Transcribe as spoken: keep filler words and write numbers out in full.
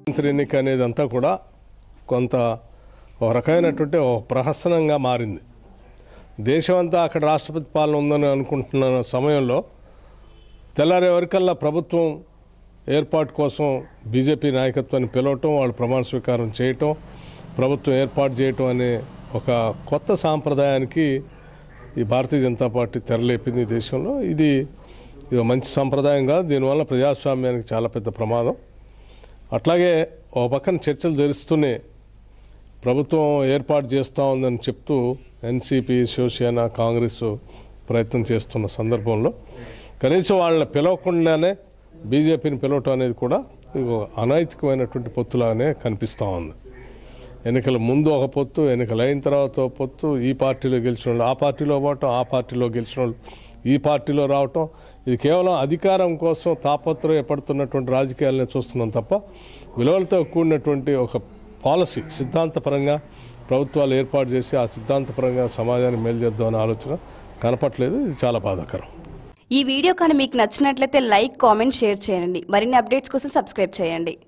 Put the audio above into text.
మంత్రి ఎన్నిక అనేది అంతా కూడా కొంత ఒక రకమైనటువంటి ఒక ప్రహసనంగా మారింది. దేశమంతా అక్కడ రాష్ట్రపతి పాలన ఉందని అనుకుంటున్న సమయంలో తెల్లారే వరకల్లా ప్రభుత్వం ఏర్పాటు కోసం బీజేపీ నాయకత్వాన్ని పిలవటం, వాళ్ళు ప్రమాణ స్వీకారం చేయటం, ప్రభుత్వం ఏర్పాటు చేయటం అనే ఒక కొత్త సాంప్రదాయానికి ఈ భారతీయ జనతా పార్టీ తెరలేపింది దేశంలో. ఇది ఇది మంచి సాంప్రదాయం కాదు. దీనివల్ల ప్రజాస్వామ్యానికి చాలా పెద్ద ప్రమాదం. అట్లాగే ఒక పక్కన చర్చలు జరుస్తూనే ప్రభుత్వం ఏర్పాటు చేస్తూ ఉందని చెప్తూ ఎన్సీపీ, శివసేన, కాంగ్రెస్ ప్రయత్నం చేస్తున్న సందర్భంలో కనీసం వాళ్ళని పిలవకుండానే బీజేపీని పిలవటం అనేది కూడా అనైతికమైనటువంటి పొత్తులాగానే కనిపిస్తూ ఉంది. ఎన్నికల ముందు ఒక పొత్తు, ఎన్నికలు అయిన తర్వాత ఒక పొత్తు, ఈ పార్టీలో గెలిచిన వాళ్ళు ఆ పార్టీలో పోవటం, ఆ పార్టీలో గెలిచిన వాళ్ళు ఈ పార్టీలో రావటం, ఇది కేవలం అధికారం కోసం తాపత్రయపడుతున్నటువంటి రాజకీయాలనే చూస్తున్నాం తప్ప విలువలతో కూడినటువంటి ఒక పాలసీ సిద్ధాంతపరంగా ప్రభుత్వాలు ఏర్పాటు చేసి ఆ సిద్ధాంతపరంగా సమాజాన్ని మేలు చేద్దామనే ఆలోచన కనపట్లేదు. ఇది చాలా బాధాకరం. ఈ వీడియో కానీ మీకు నచ్చినట్లయితే లైక్, కామెంట్, షేర్ చేయండి. మరిన్ని అప్డేట్స్ కోసం సబ్స్క్రైబ్ చేయండి.